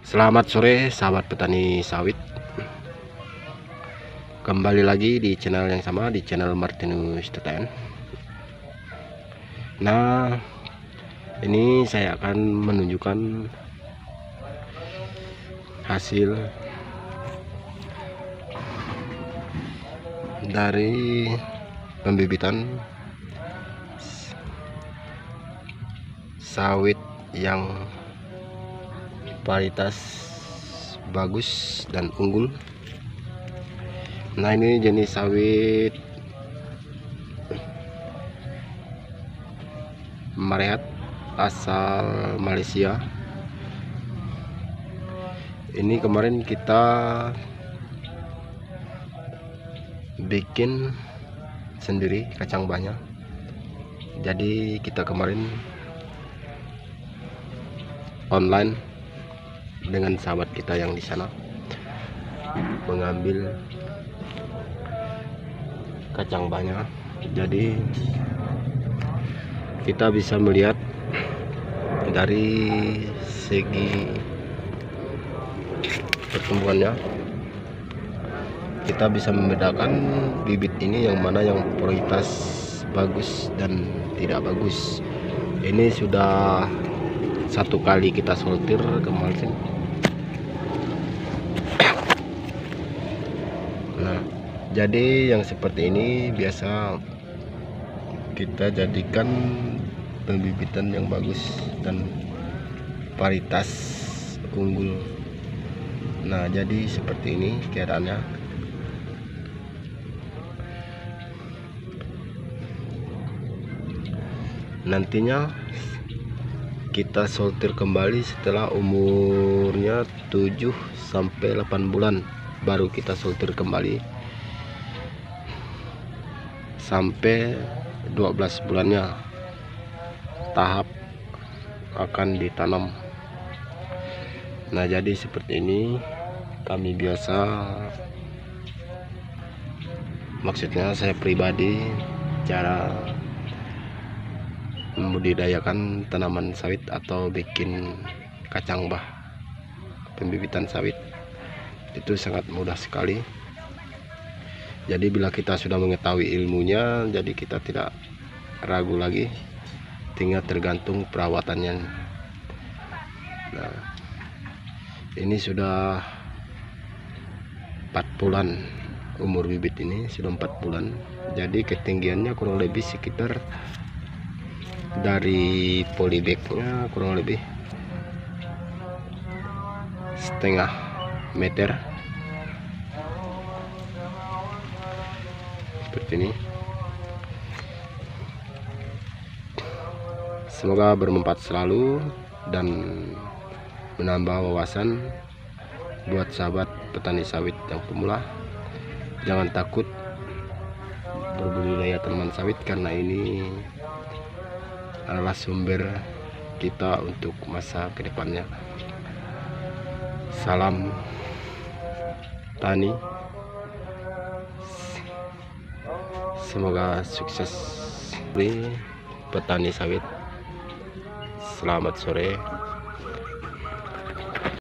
Selamat sore sahabat petani sawit. Kembali lagi di channel yang sama, di channel Martinus TTN. Nah, ini saya akan menunjukkan hasil dari pembibitan sawit yang varietas bagus dan unggul. Nah, ini jenis sawit Marehat asal Malaysia. Ini kemarin kita bikin sendiri kacang banyak, jadi kita kemarin online dengan sahabat kita yang di sana mengambil kacang banyak. Jadi kita bisa melihat dari segi pertumbuhannya, kita bisa membedakan bibit ini yang mana yang prioritas bagus dan tidak bagus. Ini sudah satu kali kita sortir kemarin. Nah, jadi yang seperti ini biasa kita jadikan pembibitan yang bagus dan varietas unggul. Nah, jadi seperti ini keadaannya. Nantinya kita sortir kembali setelah umurnya 7 sampai 8 bulan, baru kita sortir kembali sampai 12 bulannya tahap akan ditanam. Nah, jadi seperti ini kami biasa, maksudnya saya pribadi, cara membudidayakan tanaman sawit atau bikin kacang bah, pembibitan sawit itu sangat mudah sekali. Jadi bila kita sudah mengetahui ilmunya, jadi kita tidak ragu lagi, tinggal tergantung perawatannya. Nah, ini sudah 4 bulan umur bibit ini, sudah 4 bulan. Jadi ketinggiannya kurang lebih sekitar dari polybagnya kurang lebih setengah meter seperti ini. Semoga bermanfaat selalu dan menambah wawasan buat sahabat petani sawit yang pemula. Jangan takut berbudidaya tanaman sawit, karena ini adalah sumber kita untuk masa kedepannya. Salam tani, semoga sukses di petani sawit. Selamat sore.